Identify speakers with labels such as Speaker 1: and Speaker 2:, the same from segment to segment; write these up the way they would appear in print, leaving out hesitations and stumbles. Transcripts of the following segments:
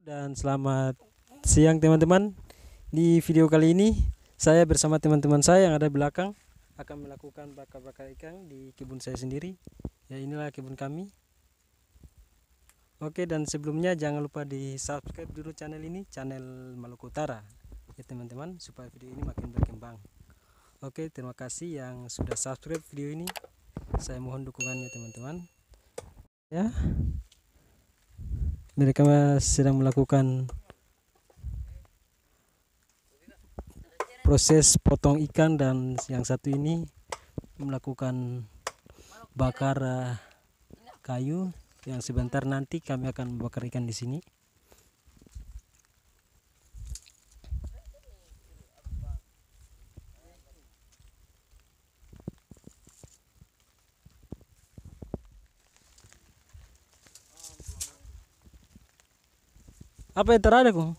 Speaker 1: Dan selamat siang teman-teman. Di video kali ini saya bersama teman-teman saya yang ada di belakang akan melakukan bakar-bakar ikan di kebun saya sendiri. Ya, inilah kebun kami. Oke, dan sebelumnya jangan lupa di subscribe dulu channel ini, channel Maluku Utara ya teman-teman, supaya video ini makin berkembang. Oke, terima kasih yang sudah subscribe video ini. Saya mohon dukungannya teman-teman. Ya, mereka sedang melakukan proses potong ikan, dan yang satu ini melakukan bakar kayu, yang sebentar nanti kami akan bakar ikan di sini. Apa yang terada kok?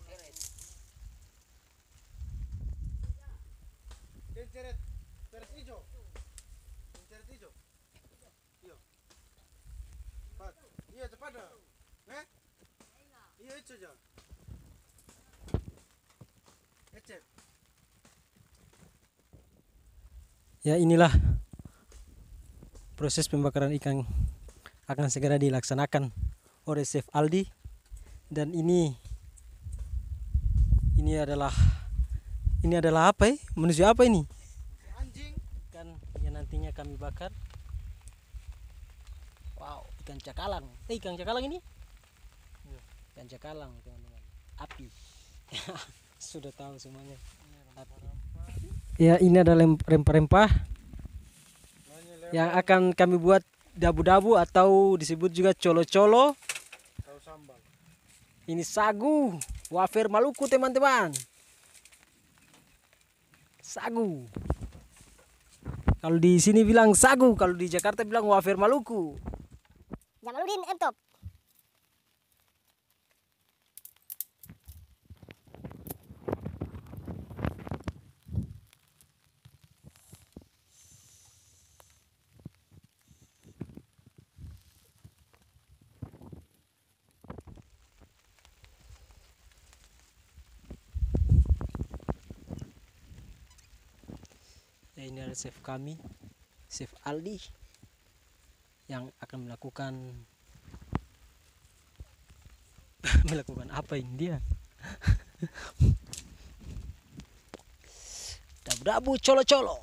Speaker 1: Ya, inilah proses pembakaran ikan akan segera dilaksanakan oleh Chef Aldi. Dan ini adalah apa ya? Manusia apa ini?
Speaker 2: Anjing.
Speaker 1: Ikan yang nantinya kami bakar. Wow, ikan cakalang. Ikan cakalang ini? Ikan cakalang teman-teman. Api. Sudah tahu semuanya. Api. Ya, ini adalah rempah-rempah yang akan kami buat dabu-dabu atau disebut juga colo-colo. Ini sagu, wafer Maluku teman-teman. Sagu. Kalau di sini bilang sagu, kalau di Jakarta bilang wafer Maluku.
Speaker 3: Jamaludin M-Top.
Speaker 1: Ya, ini adalah chef kami, Chef Aldi, yang akan melakukan melakukan apa ini dia? Dabu-dabu colo-colo.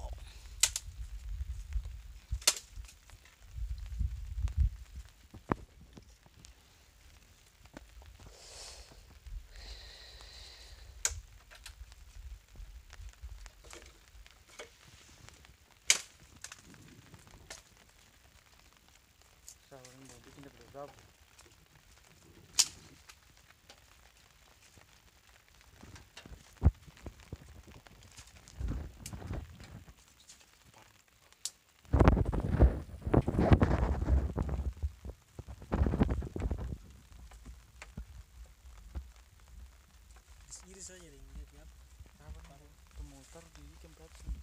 Speaker 1: Iris saja deh, lihat ya.
Speaker 2: Pemutar di tempat sini.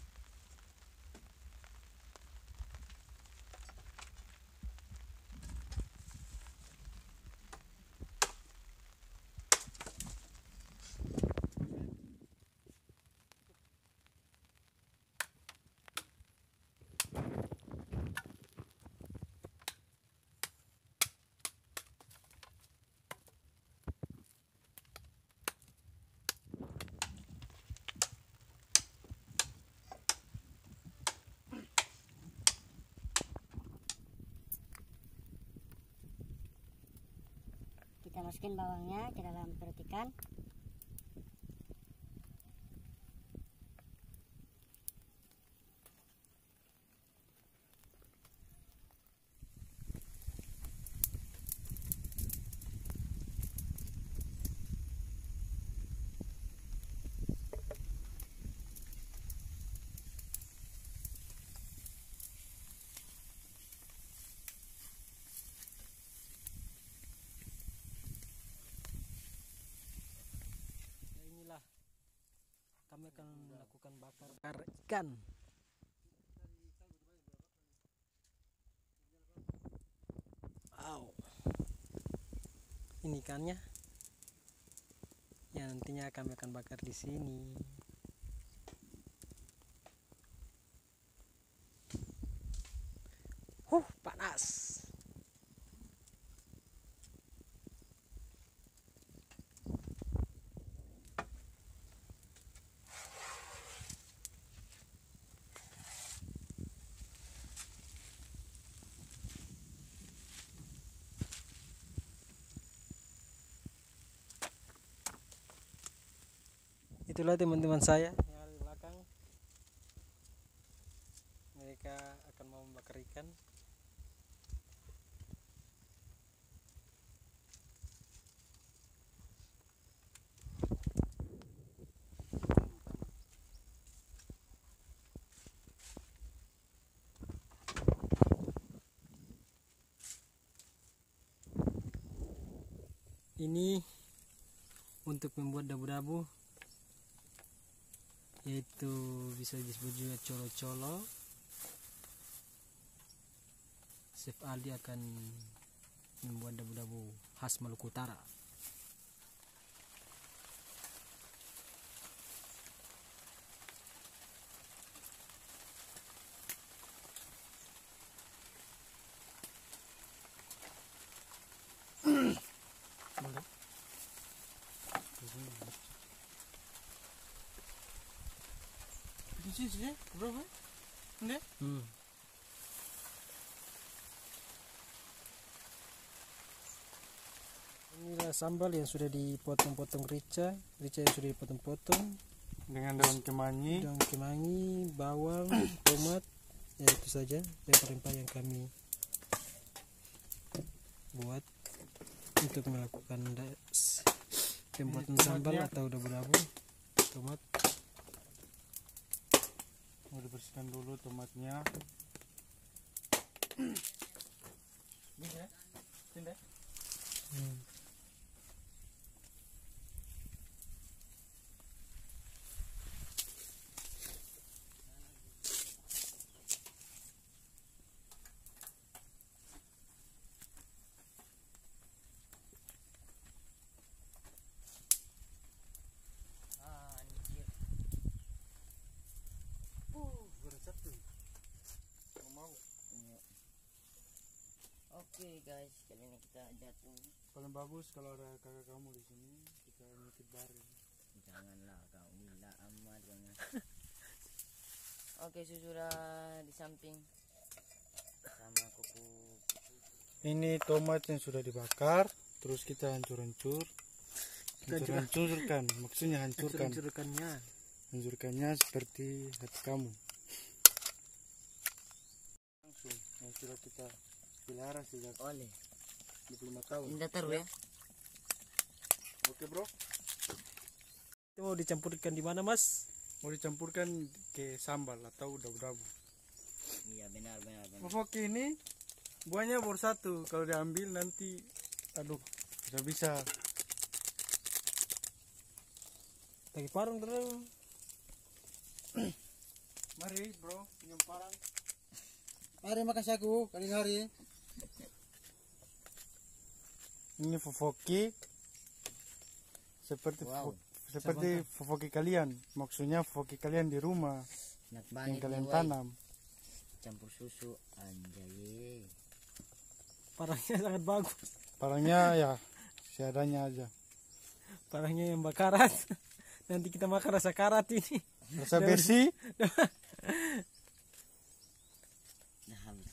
Speaker 3: Kita masukin bawangnya ke dalam perut ikan.
Speaker 1: Ya, inilah kami akan melakukan bakar ikan. Wow, ini ikannya. yang nantinya kami akan bakar di sini. Panas. Itulah teman-teman saya yang ada di belakang. Mereka akan mau membakar ikan. Ini untuk membuat dabu-dabu, yaitu bisa disebut juga colo-colo. Chef Aldi akan membuat dabu-dabu khas Maluku Utara.
Speaker 2: Sini, bro. Ini?
Speaker 1: Inilah sambal yang sudah dipotong-potong rica yang sudah dipotong-potong
Speaker 2: Dengan daun kemangi.
Speaker 1: daun kemangi, bawang, tomat, ya itu saja rempah-rempah yang kami buat untuk melakukan pembuatan sambal atau dabu-dabu. Tomat
Speaker 2: Mau dibersihkan dulu tomatnya. Ini ya. Sini.
Speaker 4: Oke guys, kali ini kita jatuh.
Speaker 2: Paling bagus kalau ada kakak kamu di sini, kita ngikut bareng.
Speaker 4: Janganlah kau gila amat banget. Oke, sudah di samping sama kuku.
Speaker 2: Ini tomat yang sudah dibakar, terus kita hancurkan, maksudnya hancurkannya seperti hati kamu. Langsung yang sudah kita pelihara sejak
Speaker 4: Oleh
Speaker 2: 25 tahun.
Speaker 4: indah taruh ya.
Speaker 2: Oke bro,
Speaker 1: itu mau dicampurkan di mana, Mas?
Speaker 2: mau dicampurkan ke sambal atau dabu-dabu.
Speaker 4: Iya benar.
Speaker 2: Oke, ini buahnya baru satu, kalau diambil nanti aduh bisa
Speaker 1: Lagi parang terus.
Speaker 2: mari bro pinjam parang.
Speaker 5: Mari makasih aku kali hari.
Speaker 2: Ini fofoki seperti
Speaker 4: Wow.
Speaker 2: seperti fofoki kalian, maksudnya fofoki kalian di rumah
Speaker 4: Enak
Speaker 2: yang
Speaker 4: banget
Speaker 2: kalian
Speaker 4: nih, woy.
Speaker 2: tanam.
Speaker 4: Campur susu anjay.
Speaker 1: Parangnya sangat bagus.
Speaker 2: Parangnya ya seadanya aja,
Speaker 1: Parangnya yang bakaran. Nanti kita makan rasa karat ini.
Speaker 2: rasa bersih.
Speaker 4: Nah, habis.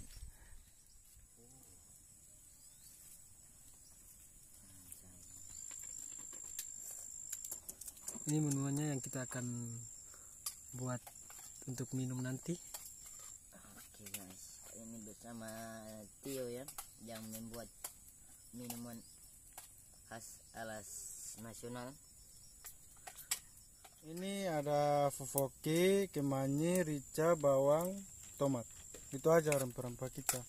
Speaker 1: Ini menunya yang kita akan buat untuk minum nanti.
Speaker 4: Oke guys, ini bersama Tio ya, yang membuat minuman khas alas nasional.
Speaker 2: Ini ada fofoki, kemangi, rica, bawang, tomat. Itu aja rempah-rempah kita.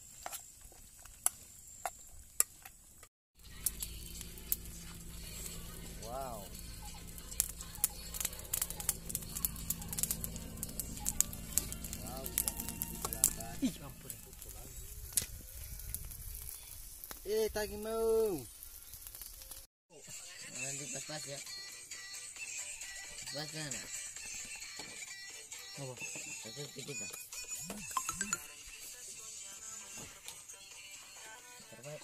Speaker 4: Wow.
Speaker 1: Ih, ampun.
Speaker 5: Tagi mau.
Speaker 4: Nanti pas-pas ya. Bahkan.
Speaker 2: Apa?
Speaker 4: Satu kita. Terbaik.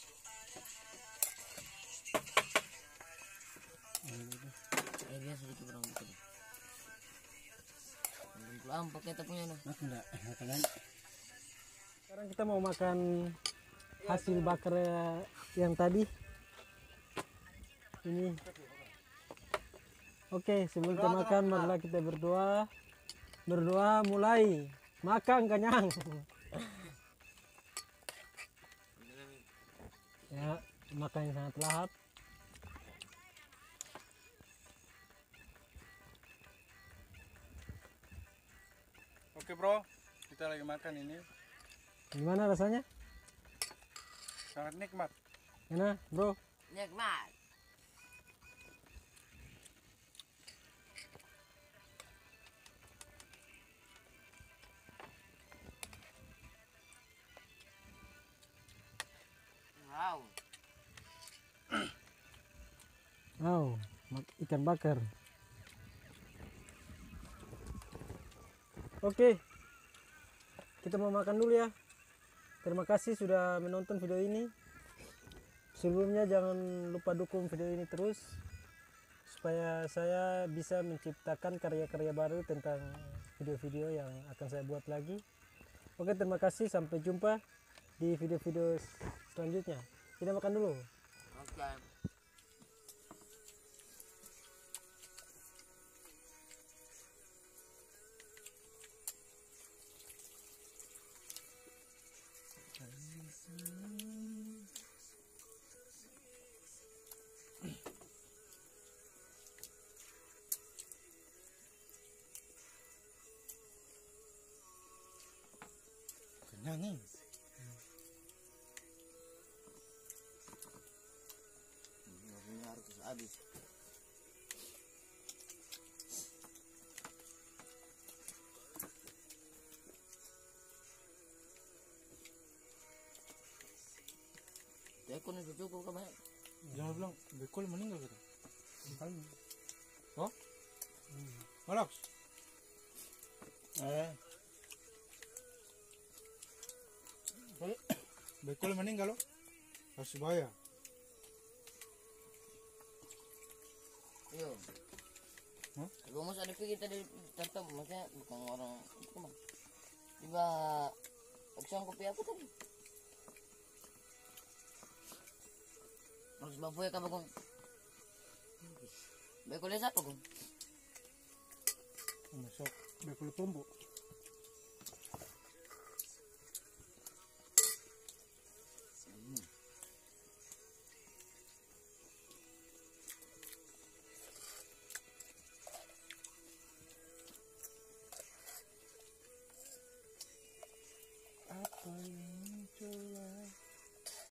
Speaker 4: Dia sedikit kurang dikit. Belum pakai kita punya nah.
Speaker 5: Makan enggak? Makan.
Speaker 1: Sekarang kita mau makan hasil bakar yang tadi. Ini. Oke, sebelum kita makan marilah kita berdoa. Berdoa mulai. Makan kenyang. Ya, makan yang sangat lahap.
Speaker 2: Oke bro, kita lagi makan ini.
Speaker 1: Gimana rasanya?
Speaker 2: Sangat nikmat.
Speaker 1: Enak, bro.
Speaker 4: Nikmat. Wow.
Speaker 1: Wow, ikan bakar. Oke, kita mau makan dulu ya. Terima kasih sudah menonton video ini. Sebelumnya jangan lupa dukung video ini terus supaya saya bisa menciptakan karya-karya baru tentang video-video yang akan saya buat lagi. Oke, terima kasih, sampai jumpa di video-video selanjutnya. Kita makan dulu.
Speaker 4: Oke.
Speaker 5: Kenyang nih.
Speaker 4: Nasinya harus habis. Tekun itu cukup kan, Mak?
Speaker 2: Jangan bilang bekol meninggal gitu. Oh? Malax. Bekol meninggal loh. Harus bahaya.
Speaker 4: Iya.
Speaker 2: Hah?
Speaker 4: Gua mau ada pikir tadi tetap maksudnya bukan orang itu mah. Tiba opsi kopi apa tadi? Harus baboy ka bagong. Bekol siapa, Bang?
Speaker 2: Masuk bekol pombo.